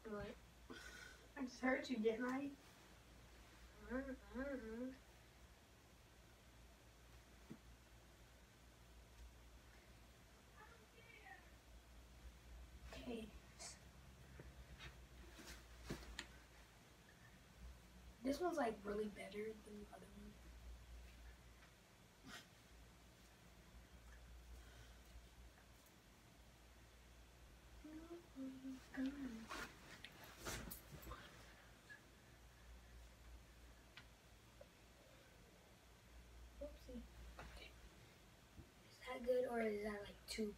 What? I just heard you, didn't I? I don't know. Okay. This one's like really better than the other one. Oopsie. Okay. Is that good or is that like too?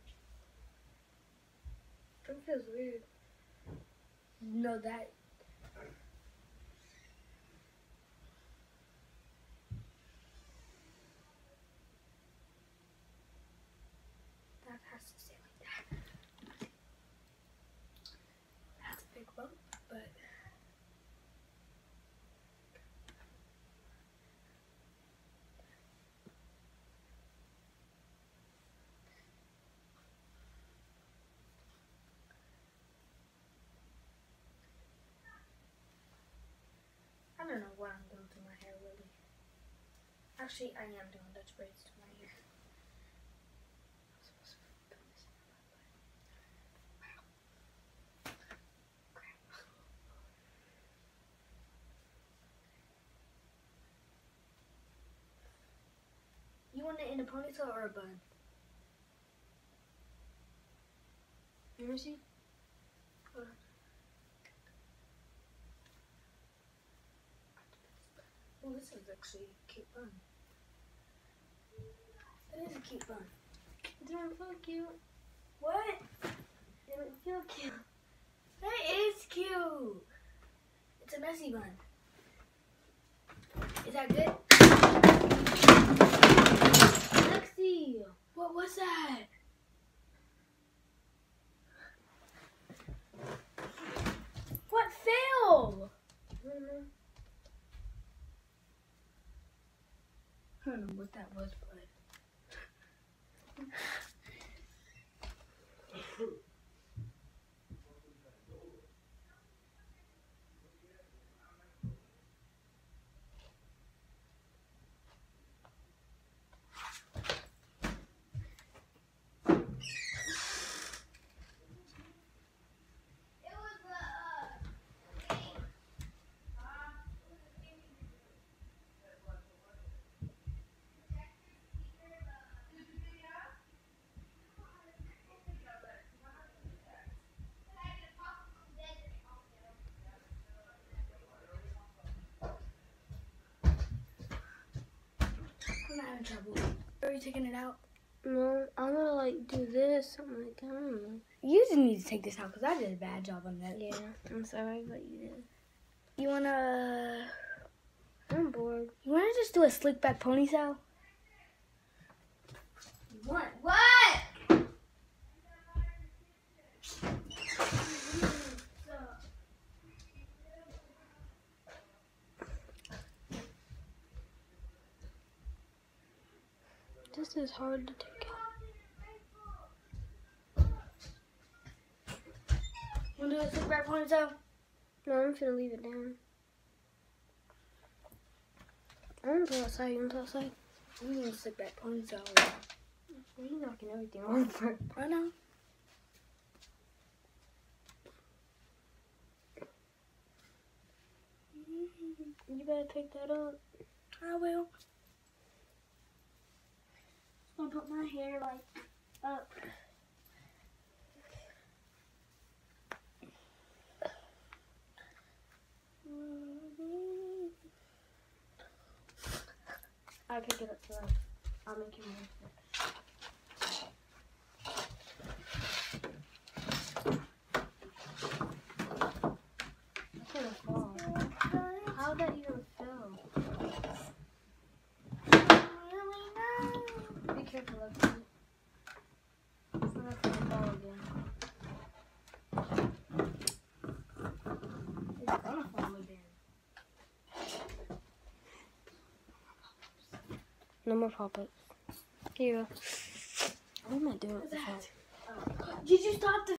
It feels weird. No, that. That has to stay like that. That's a big bump, but. I don't know what I'm doing to my hair, really. Actually, I am doing Dutch braids to my hair. I'm supposed to put this in my butt. Wow. Crap. You want it in a ponytail or a bun? You want to see? Hold on. Oh, this is actually a cute bun. It is a cute bun. It doesn't feel cute. What? It doesn't feel cute. That is cute. It's a messy bun. Is that good? Lexi! What was that? What fell? I don't know. I don't know what that was, but. I'm not having trouble. Are you taking it out? No, I'm gonna like do this. I'm like, I don't know. You just need to take this out because I did a bad job on that. Yeah, I'm sorry, but you did. You wanna? I'm bored. You wanna just do a slick back ponytail? What? This is hard to take out. You wanna do a slick back ponytail? No, I'm gonna leave it down. I want to go outside. You want to go outside? You need a slick back ponytail. You're knocking everything over. I know. You better pick that up. I will. I'm gonna put my hair like up. I'll pick it up so I'll make you move. That's gonna fall. How that even fell? Be careful, Lexi. It's not gonna fall again. It's gonna fall again. No more pop-ups. Here you go. What am I doing with the phone? Did you stop the